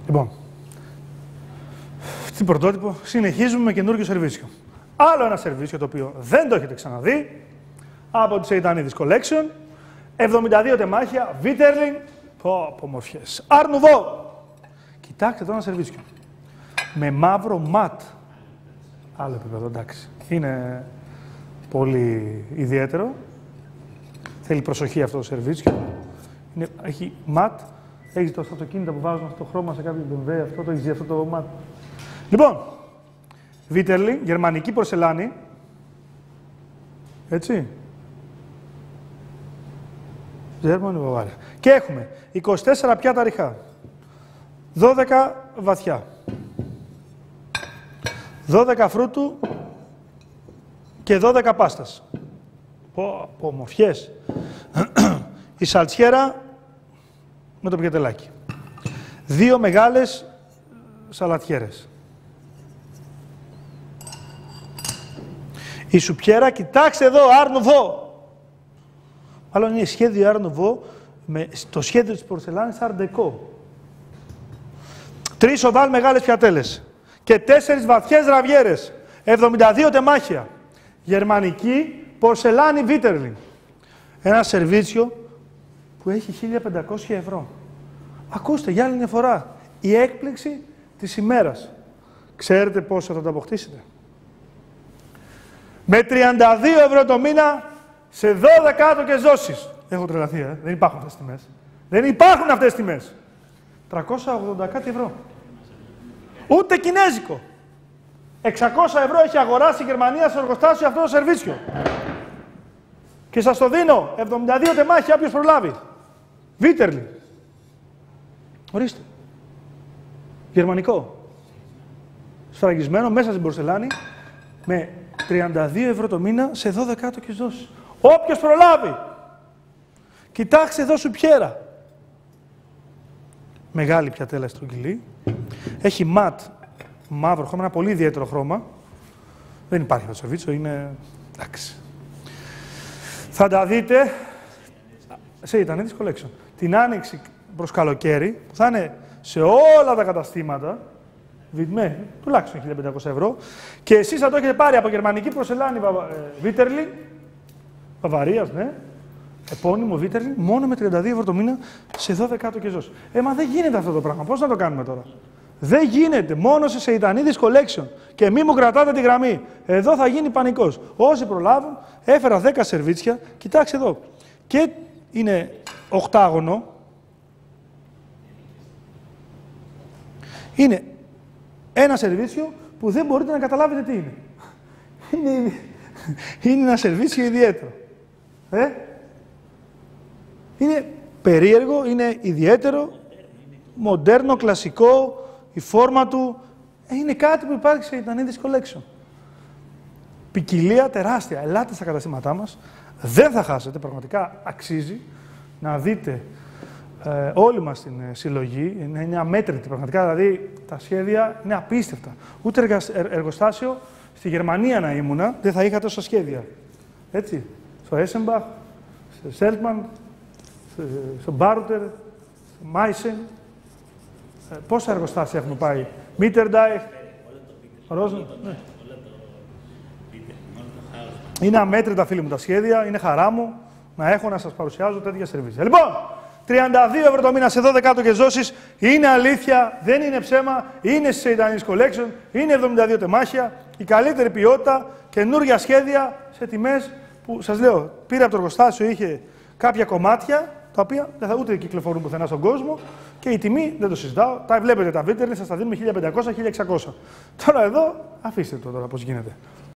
Λοιπόν, στην πρωτότυπο συνεχίζουμε με καινούργιο σερβίσιο. Άλλο ένα σερβίσιο το οποίο δεν το έχετε ξαναδεί από τη Σεϊτανίδης Collection. 72 τεμάχια, Βίτερλινγκ, πω μορφιές. Art Nouveau. Κοιτάξτε εδώ ένα σερβίσιο. Με μαύρο ματ. Άλλο επίπεδο, εντάξει. Είναι πολύ ιδιαίτερο. Θέλει προσοχή αυτό το σερβίσιο. Έχει ματ. Έχει το αυτοκίνητο που βάζουν αυτό το χρώμα σε κάποιο BMW, αυτό το έχει αυτό το ματ. Λοιπόν, Βίτερλινγκ, γερμανική πορσελάνη. Έτσι. German Bavaria. Και έχουμε 24 πιάτα ριχά. 12 βαθιά. 12 φρούτου και 12 πάστας. Πω μορφιές. Η σαλτσιέρα με το πιατελάκι. 2 μεγάλες σαλατιέρες. Η σουπιέρα, κοιτάξτε εδώ, Art Nouveau. Μάλλον είναι σχέδιο Art Nouveau με το σχέδιο της πορσελάνης Art Deco. 3 οβάλ μεγάλες πιατέλες και 4 βαθιές ραβιέρες. 72 τεμάχια. Γερμανική πορσελάνη Βίτερλινγκ. Ένα σερβίτσιο που έχει 1.500 ευρώ. Ακούστε, για άλλη μια φορά, η έκπληξη της ημέρας. Ξέρετε πόσο θα το αποκτήσετε? Με 32 ευρώ το μήνα σε 12 άτοκες δόσεις. Έχω τρελαθεί, δεν υπάρχουν αυτές τις τιμές. Δεν υπάρχουν αυτές τις τιμές. 380 κάτι ευρώ. Ούτε κινέζικο. 600 ευρώ έχει αγοράσει η Γερμανία στο εργοστάσιο αυτό το σερβίσιο. Και σας το δίνω. 72 τεμάχια, όποιος προλάβει. Βίτερλινγκ. Ορίστε. Γερμανικό. Σφραγισμένο μέσα στην πορσελάνη με 32 ευρώ το μήνα σε 12 άτοκες δόσεις. Όποιος προλάβει. Κοιτάξτε εδώ σουπιέρα. Μεγάλη πιατέλα στρογγυλή. Έχει ματ μαύρο χρώμα, ένα πολύ ιδιαίτερο χρώμα. Δεν υπάρχει αυτό το σερβίτσιο, είναι... εντάξει. Θα τα δείτε σε Σεϊτανίδης Collection. Την άνοιξη προς καλοκαίρι, που θα είναι σε όλα τα καταστήματα, τουλάχιστον 1.500 ευρώ, και εσείς θα το έχετε πάρει από γερμανική πορσελάνη Βίτερλινγκ, Βαβαρίας, ναι, επώνυμο Βίτερλινγκ, μόνο με 32 ευρώ το μήνα σε 12 άτοκες δόσεις. Μα δεν γίνεται αυτό το πράγμα. Πώς να το κάνουμε τώρα? Δεν γίνεται. Μόνο σε Σεϊτανίδης Collection. Και μη μου κρατάτε τη γραμμή. Εδώ θα γίνει πανικός. Όσοι προλάβουν, έφερα 10 σερβίτσια. Κοιτάξτε εδώ. Και είναι οκτάγωνο. Είναι ένα σερβίτσιο που δεν μπορείτε να καταλάβετε τι είναι. Είναι ένα σερβίτσιο ιδιαίτερο. Είναι περίεργο, είναι ιδιαίτερο, μοντέρνο, κλασικό, η φόρμα του. Είναι κάτι που υπάρχει σε Σεϊτανίδης Collection. Ποικιλία τεράστια. Ελάτε στα καταστήματά μας. Δεν θα χάσετε, πραγματικά αξίζει να δείτε όλη μας την συλλογή. Είναι αμέτρητη πραγματικά, δηλαδή τα σχέδια είναι απίστευτα. Ούτε εργοστάσιο στη Γερμανία να ήμουνα, δεν θα είχα τόσα σχέδια. Έτσι, στο Essenbach, στο Σέλτμαν, στο Μπάρούτερ, στο Μάισεν. Πόσα εργοστάσια έχουμε πάει? Μίτερντάιχ, Ρόζεν. Είναι αμέτρητα, φίλοι μου, τα σχέδια. Είναι χαρά μου να έχω να σας παρουσιάζω τέτοια σερβίτσια. Λοιπόν, 32 ευρώ το μήνα σε 12 άτοκες δόσεις. Είναι αλήθεια, δεν είναι ψέμα. Είναι στη Σεϊτανίδης Collection. Είναι 72 τεμάχια. Η καλύτερη ποιότητα, καινούργια σχέδια σε τιμές που σας λέω. Πήρε από το εργοστάσιο, είχε κάποια κομμάτια τα οποία δεν θα ούτε κυκλοφορούν πουθενά στον κόσμο και η τιμή δεν το συζητάω. Τα βλέπετε τα Βίτερλινγκ, σας τα δίνουμε 1.500-1.600. Τώρα εδώ, αφήστε το τώρα πώς γίνεται.